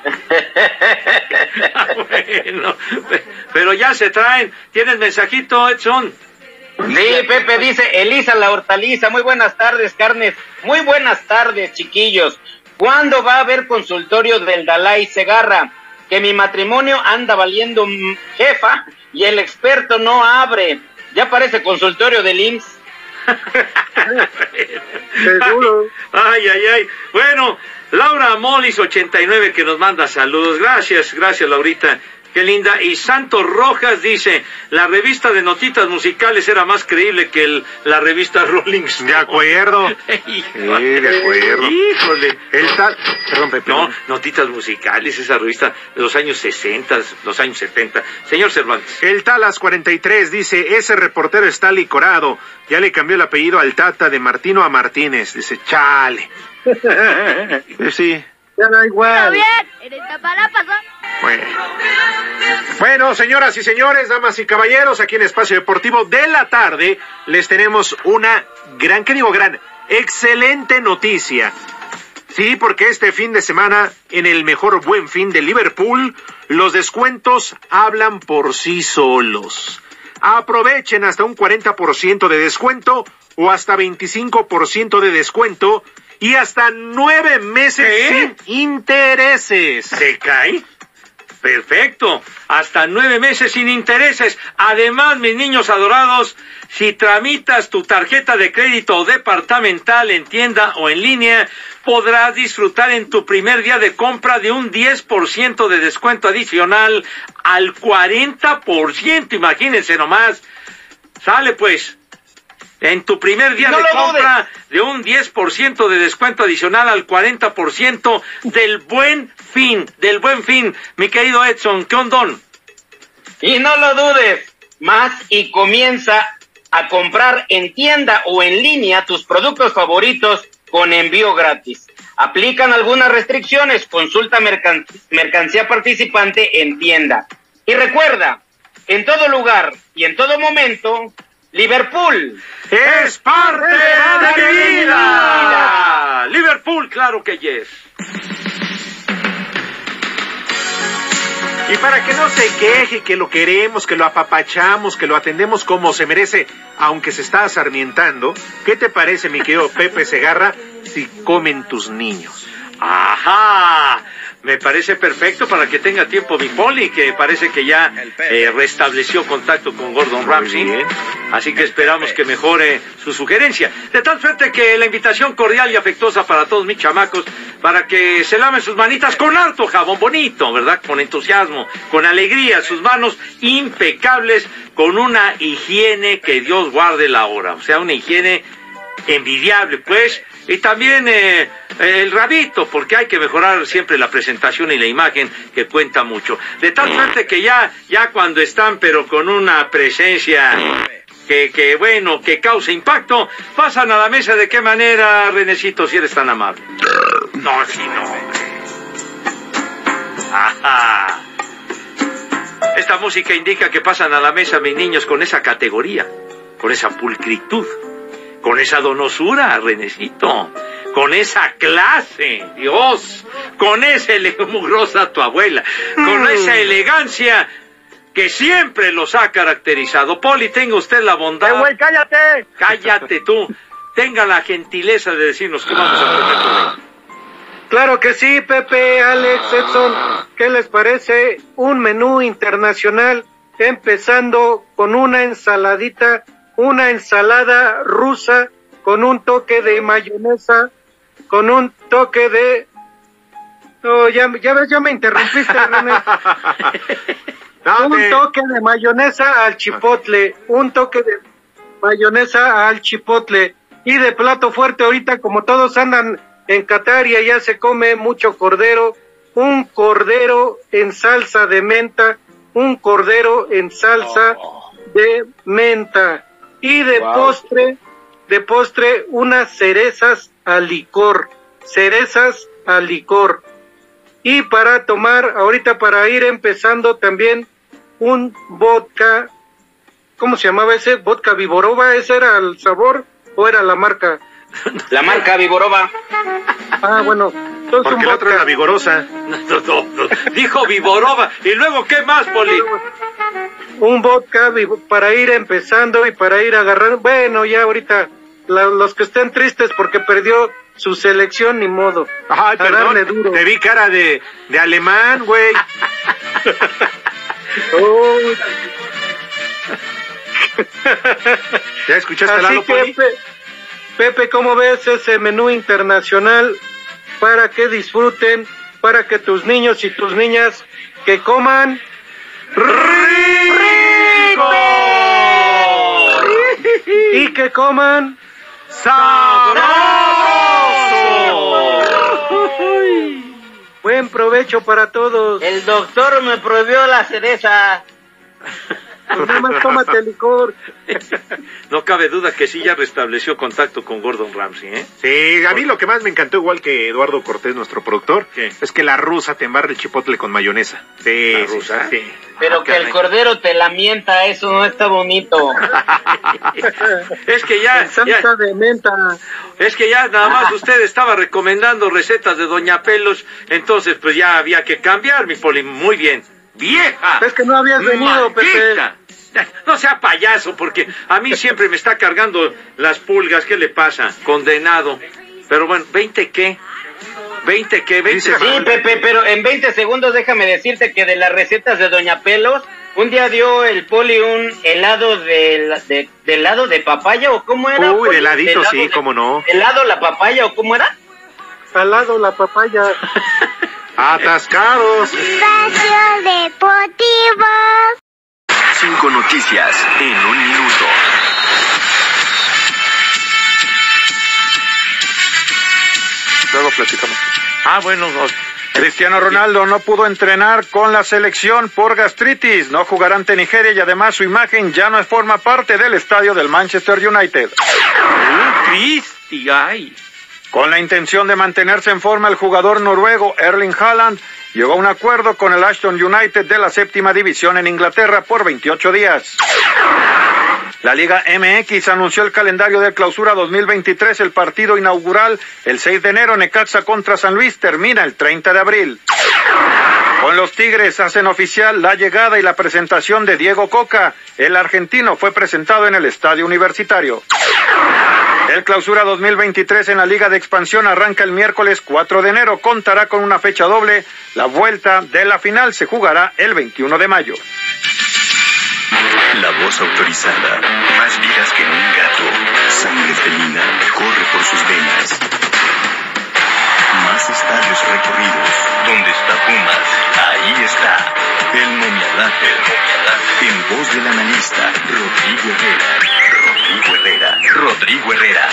Speaker 6: Bueno, pero ya se traen. ¿Tienes mensajito, Edson?
Speaker 4: Sí, Pepe dice, Elisa la hortaliza, muy buenas tardes, carnes, muy buenas tardes, chiquillos. ¿Cuándo va a haber consultorio del Dalai Segarra? Que mi matrimonio anda valiendo jefa y el experto no abre. Ya parece consultorio del I M S S.
Speaker 7: Seguro.
Speaker 6: Ay, ay, ay. Bueno, Laura Molis ochenta y nueve que nos manda saludos. Gracias, gracias, Laurita. Qué linda. Y Santos Rojas dice, la revista de notitas musicales era más creíble que el, la revista Rolling Stone.
Speaker 3: De acuerdo. Sí, de acuerdo.
Speaker 6: Híjole.
Speaker 3: El tal... Perdón, Pepe.
Speaker 6: No, notitas musicales, esa revista de los años sesenta, los años setenta. Señor Cervantes.
Speaker 3: El Talas cuarenta y tres dice, ese reportero está licorado. Ya le cambió el apellido al Tata de Martino a Martínez. Dice, chale. Sí.
Speaker 7: Ya da igual.
Speaker 11: Bien, en esta palabra pasó.
Speaker 3: Bueno. Bueno, señoras y señores, damas y caballeros, aquí en Espacio Deportivo de la Tarde les tenemos una gran, ¿qué digo gran? Excelente noticia. Sí, porque este fin de semana, en el mejor Buen Fin de Liverpool, los descuentos hablan por sí solos. Aprovechen hasta un cuarenta por ciento de descuento o hasta veinticinco por ciento de descuento y hasta nueve meses
Speaker 6: ¿Qué?
Speaker 3: sin intereses.
Speaker 6: ¿Se cae? Perfecto, hasta nueve meses sin intereses. Además, mis niños adorados, si tramitas tu tarjeta de crédito departamental en tienda o en línea, podrás disfrutar en tu primer día de compra de un diez por ciento de descuento adicional al cuarenta por ciento. Imagínense nomás. Sale pues. En tu primer día
Speaker 4: No
Speaker 6: de
Speaker 4: lo
Speaker 6: compra
Speaker 4: dudes.
Speaker 6: de un diez por ciento de descuento adicional al cuarenta por ciento del Buen Fin, del Buen Fin. Mi querido Edson, ¿qué ondón?
Speaker 4: Y no lo dudes, más y comienza a comprar en tienda o en línea tus productos favoritos con envío gratis. Aplican algunas restricciones, consulta mercan- mercancía participante en tienda. Y recuerda, en todo lugar y en todo momento, Liverpool
Speaker 6: es parte de mi vida. Liverpool, claro que yes.
Speaker 3: Y para que no se queje, que lo queremos, que lo apapachamos, que lo atendemos como se merece, aunque se está sarmientando, ¿qué te parece, mi querido Pepe Segarra, si comen tus niños?
Speaker 6: Ajá, me parece perfecto para que tenga tiempo mi Poli, que parece que ya eh, restableció contacto con Gordon Ramsay.
Speaker 3: bien.
Speaker 6: Así que esperamos que mejore su sugerencia. De tal suerte que la invitación cordial y afectuosa para todos mis chamacos, para que se laven sus manitas con harto jabón bonito, ¿verdad? Con entusiasmo, con alegría, sus manos impecables, con una higiene que Dios guarde la hora. O sea, una higiene envidiable, pues. Y también eh, el rabito, porque hay que mejorar siempre la presentación y la imagen, que cuenta mucho. De tal suerte que ya, ya cuando están, pero con una presencia que, que bueno, que causa impacto, pasan a la mesa. ¿De qué manera, Renecito, si eres tan amable? No, si no. Ajá. Esta música indica que pasan a la mesa mis niños con esa categoría, con esa pulcritud, con esa donosura, Renecito, con esa clase, Dios, con esa ele- mugrosa tu abuela, con esa elegancia que siempre los ha caracterizado. Poli, tenga usted la bondad.
Speaker 12: ¡Eh, güey, cállate!
Speaker 6: Cállate tú. Tenga la gentileza de decirnos qué vamos a comer con él.
Speaker 7: Claro que sí, Pepe, Alex, Edson. ¿Qué les parece? Un menú internacional, empezando con una ensaladita, una ensalada rusa con un toque de mayonesa, con un toque de... Oh, ya, ya ves, ya me interrumpiste, René. Un toque de mayonesa al chipotle, un toque de mayonesa al chipotle. Y de plato fuerte, ahorita como todos andan en Qatar y allá se come mucho cordero, un cordero en salsa de menta, un cordero en salsa de menta. Y de
Speaker 10: Wow.
Speaker 7: postre, de postre, unas cerezas al licor, cerezas al licor. Y para tomar, ahorita para ir empezando también, un vodka, ¿cómo se llamaba ese? ¿Vodka Viborova? ¿Ese era el sabor o era la marca?
Speaker 4: La marca Viborova.
Speaker 7: Ah, bueno. Entonces
Speaker 3: Porque
Speaker 7: un
Speaker 3: el otro
Speaker 7: vodka.
Speaker 3: era vigorosa.
Speaker 6: No, no, no. Dijo Viborova. ¿Y luego qué más, Poli?
Speaker 7: Un vodka vivo- para ir empezando y para ir agarrando. Bueno, ya ahorita, la- los que estén tristes porque perdió su selección, ni modo.
Speaker 3: Ay,
Speaker 7: A darle
Speaker 3: perdón,
Speaker 7: duro.
Speaker 3: te vi cara de, de alemán, güey.
Speaker 7: Oh.
Speaker 3: ¿Ya escuchaste
Speaker 7: Así
Speaker 3: Lalo,
Speaker 7: que,
Speaker 3: Poli?
Speaker 7: Pe- Pepe, ¿cómo ves ese menú internacional para que disfruten, para que tus niños y tus niñas que coman
Speaker 3: ¡Rico!
Speaker 7: y que coman
Speaker 3: ¡Sabroso!
Speaker 7: buen provecho para todos?
Speaker 4: El doctor me prohibió la cereza.
Speaker 7: Pues nada más tómate licor.
Speaker 6: No cabe duda que sí ya restableció contacto con Gordon Ramsay, ¿eh?
Speaker 3: Sí, a mí lo que más me encantó, igual que Eduardo Cortés, nuestro productor,
Speaker 6: ¿Qué?
Speaker 3: es que la rusa te embarra el chipotle con mayonesa. Sí,
Speaker 6: ¿La
Speaker 3: sí,
Speaker 6: rusa?
Speaker 3: sí.
Speaker 4: Pero que el cordero te la mienta, eso no está bonito.
Speaker 6: Es que ya, ya,
Speaker 7: Salsa de menta.
Speaker 6: es que ya nada más usted estaba recomendando recetas de Doña Pelos, entonces pues ya había que cambiar, mi Poli. Muy bien. ¡Vieja!
Speaker 7: Es que no habías venido, Pepe.
Speaker 6: ¡Maldita! No sea payaso, porque a mí siempre me está cargando las pulgas. ¿Qué le pasa? Condenado. Pero bueno, ¿veinte qué? ¿veinte qué? ¿veinte?
Speaker 4: Sí, Pepe, pero en veinte segundos déjame decirte que de las recetas de Doña Pelos, un día dio el Poli un helado de, de, de helado de papaya, ¿o cómo era?
Speaker 3: Uy, de heladito, sí, de, cómo no.
Speaker 4: ¿Helado la papaya, o cómo era?
Speaker 7: Salado la papaya.
Speaker 3: Atascados.
Speaker 11: Espacio Deportivo.
Speaker 5: Cinco noticias en un minuto.
Speaker 8: Luego platicamos. Ah, bueno, Cristiano Ronaldo no pudo entrenar con la selección por gastritis. No jugará ante Nigeria y además su imagen ya no forma parte del estadio del Manchester United.
Speaker 6: Cristi, ay.
Speaker 8: Con la intención de mantenerse en forma, el jugador noruego Erling Haaland llegó a un acuerdo con el Ashton United de la séptima división en Inglaterra por veintiocho días. La Liga M X anunció el calendario de clausura dos mil veintitrés. El partido inaugural el seis de enero, Necaxa contra San Luis, termina el treinta de abril. Con los Tigres hacen oficial la llegada y la presentación de Diego Coca. El argentino fue presentado en el Estadio Universitario. El clausura dos mil veintitrés en la Liga de Expansión arranca el miércoles cuatro de enero. Contará con una fecha doble. La vuelta de la final se jugará el veintiuno de mayo.
Speaker 5: La voz autorizada, más vidas que en un gato, sangre felina corre por sus venas. Más estadios recorridos, ¿dónde está Pumas? Ahí está, el momialaje, en voz del analista Rodrigo Herrera, Rodrigo Herrera, Rodrigo Herrera.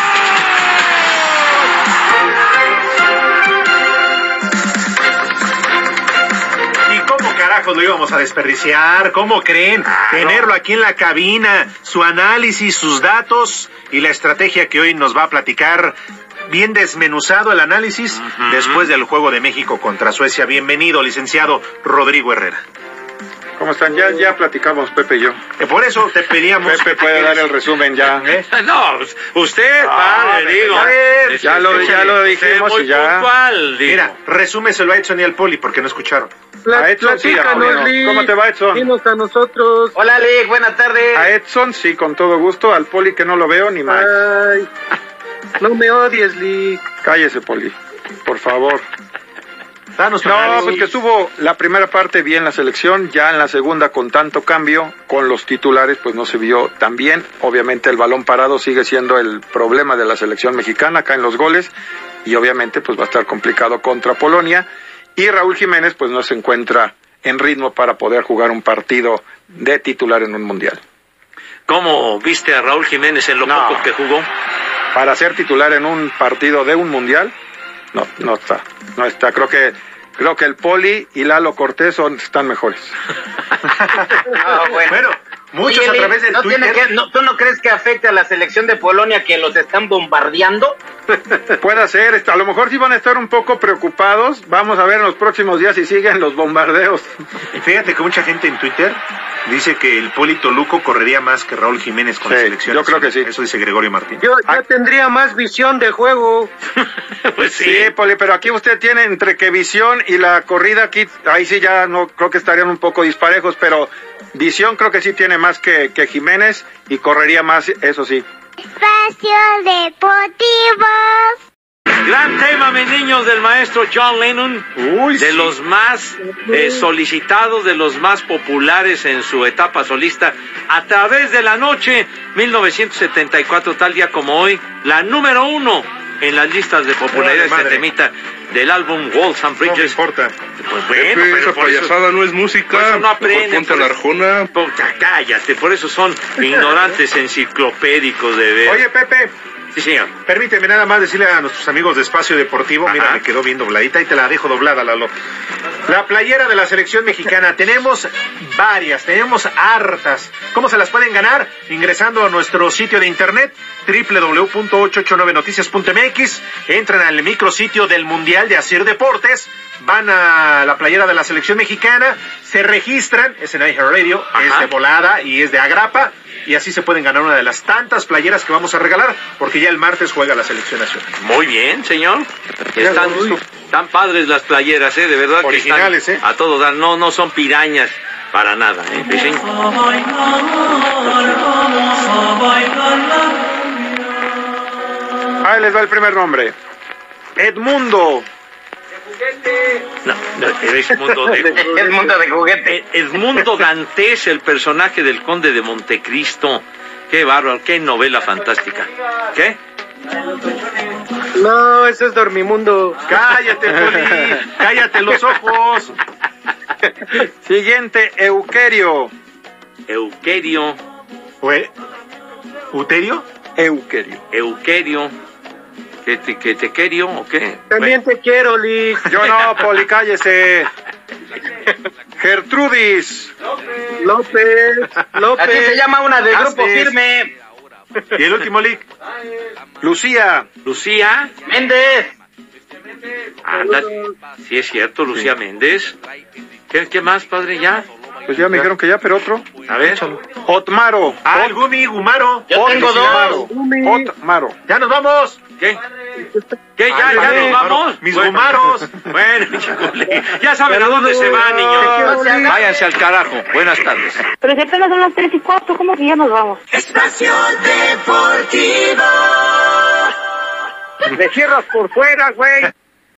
Speaker 3: ¿Cómo carajos lo íbamos a desperdiciar? ¿Cómo creen? Ah, Tenerlo no. aquí en la cabina, su análisis, sus datos y la estrategia que hoy nos va a platicar. Bien desmenuzado el análisis uh-huh. después del juego de México contra Suecia. Bienvenido, licenciado Rodrigo Herrera.
Speaker 8: ¿Cómo están? Ya, ya platicamos, Pepe y yo.
Speaker 3: Eh, por eso te pedíamos...
Speaker 8: Pepe puede dar el resumen ya.
Speaker 6: ¿Eh? No, usted, ah, padre, digo.
Speaker 8: Ver, ya, lo, ya lo dijimos y ya...
Speaker 6: Puntual,
Speaker 3: Mira, resúmeselo a Edson y al Poli porque no escucharon.
Speaker 8: A Edson sí, a Poli no. ¿Cómo te va, Edson?
Speaker 7: Dinos a nosotros.
Speaker 4: Hola, Lick, buenas tardes.
Speaker 8: A Edson sí, con todo gusto. Al Poli que no lo veo ni más.
Speaker 7: Ay, no me odies, Lick.
Speaker 8: Cállese, Poli, por favor.
Speaker 3: Danos
Speaker 8: no, pues que estuvo la primera parte bien la selección, ya en la segunda con tanto cambio, con los titulares pues no se vio tan bien. Obviamente el balón parado sigue siendo el problema de la selección mexicana, acá en los goles, y obviamente pues va a estar complicado contra Polonia. Y Raúl Jiménez pues no se encuentra en ritmo para poder jugar un partido de titular en un mundial.
Speaker 6: ¿Cómo viste a Raúl Jiménez en lo no, poco que jugó?
Speaker 8: Para ser titular en un partido de un mundial, no, no está, no está. Creo que creo que el Poli y Lalo Cortés son, están mejores.
Speaker 4: Ah, bueno.
Speaker 3: bueno, muchos
Speaker 4: Oye,
Speaker 3: a través de
Speaker 4: ¿no
Speaker 3: Twitter.
Speaker 4: Tiene que, no, ¿Tú no crees que afecte a la selección de Polonia que los están bombardeando?
Speaker 8: Puede ser, a lo mejor sí van a estar un poco preocupados. Vamos a ver en los próximos días si siguen los bombardeos.
Speaker 3: Y fíjate que mucha gente en Twitter dice que el Poli Toluco correría más que Raúl Jiménez con
Speaker 8: sí,
Speaker 3: la selección.
Speaker 8: Yo creo que sí.
Speaker 3: Eso dice Gregorio Martín.
Speaker 7: Yo, yo ah. tendría más visión de juego.
Speaker 8: Pues sí. sí, Poli, pero aquí usted tiene entre que visión y la corrida aquí, ahí sí ya no creo que estarían un poco disparejos, pero visión creo que sí tiene más que, que Jiménez y correría más, eso sí.
Speaker 11: Espacio Deportivo.
Speaker 6: Gran tema, mis niños, del maestro John Lennon.
Speaker 8: Uy,
Speaker 6: de
Speaker 8: sí.
Speaker 6: los más eh, solicitados, de los más populares en su etapa solista. A través de la noche, mil novecientos setenta y cuatro, tal día como hoy, la número uno en las listas de popularidad de este temita del álbum Walls and Bridges.
Speaker 3: No me importa.
Speaker 6: Pues bueno,
Speaker 9: Pepe,
Speaker 6: pero
Speaker 9: esa payasada
Speaker 6: eso,
Speaker 9: no es música.
Speaker 6: Por eso no aprenden.
Speaker 9: Ponte la Arjona.
Speaker 6: Por, cállate, por eso son ignorantes enciclopédicos de ver.
Speaker 3: Oye, Pepe.
Speaker 6: Sí, señor.
Speaker 3: Permíteme nada más decirle a nuestros amigos de Espacio Deportivo, Ajá. mira, me quedó bien dobladita y te la dejo doblada, Lalo. La playera de la selección mexicana, tenemos varias, tenemos hartas. ¿Cómo se las pueden ganar? Ingresando a nuestro sitio de internet, doble u doble u doble u punto ocho ocho nueve noticias punto m x, entran al micrositio del Mundial de Asir Deportes, van a la playera de la selección mexicana, se registran, es en iHeartRadio, es de volada y es de agrapa, y así se pueden ganar una de las tantas playeras que vamos a regalar, porque ya el martes juega la selección nacional.
Speaker 6: Muy bien, señor. Están tan padres las playeras, ¿eh? De verdad
Speaker 3: originales,
Speaker 6: que están
Speaker 3: ¿eh?
Speaker 6: A todo dar, no, no son pirañas. Para nada, ¿eh? ¿Sí?
Speaker 8: Ahí les va el primer nombre. Edmundo.
Speaker 6: No, no, Edmundo de juguete.
Speaker 4: Edmundo de juguete.
Speaker 6: Edmundo Dantes, el personaje del Conde de Montecristo. Qué bárbaro, qué novela fantástica. ¿Qué?
Speaker 7: No, ese es Dormimundo.
Speaker 3: Cállate, Poli. Cállate los ojos.
Speaker 8: Siguiente, Euquerio.
Speaker 6: Euquerio.
Speaker 3: ¿Fue? ¿Uterio?
Speaker 8: Euquerio.
Speaker 6: Euquerio. ¿Qué te, qué te querio o qué?
Speaker 7: También te quiero, Lick.
Speaker 8: Yo no, Poli, cállese. Gertrudis.
Speaker 7: López. López.
Speaker 4: Así se llama una del grupo
Speaker 3: Haces.
Speaker 4: firme.
Speaker 3: ¿Y el último, Lick?
Speaker 8: Lucía.
Speaker 6: Lucía.
Speaker 4: Méndez.
Speaker 6: Anda, sí es cierto, Lucía Méndez. ¿Qué, qué más, padre, ya?
Speaker 8: Pues ya me dijeron que ya, pero otro.
Speaker 6: A ver.
Speaker 8: Otmaro.
Speaker 3: Ah, el Gumi, Gumaro.
Speaker 4: Yo tengo dos.
Speaker 8: Otmaro.
Speaker 3: ¡Ya nos vamos!
Speaker 6: ¿Qué? ¿Qué? ¿Ya,
Speaker 3: Ay,
Speaker 6: ya
Speaker 3: vale,
Speaker 6: nos vamos?
Speaker 3: mis
Speaker 6: Bueno.
Speaker 3: Gumaros.
Speaker 6: Bueno, híjole, ya saben a dónde se van, niños. Váyanse al carajo. Buenas tardes.
Speaker 9: Pero si apenas son las tres y cuatro, ¿cómo que ya nos vamos?
Speaker 13: Espacio Deportivo.
Speaker 12: Me cierras por fuera, güey.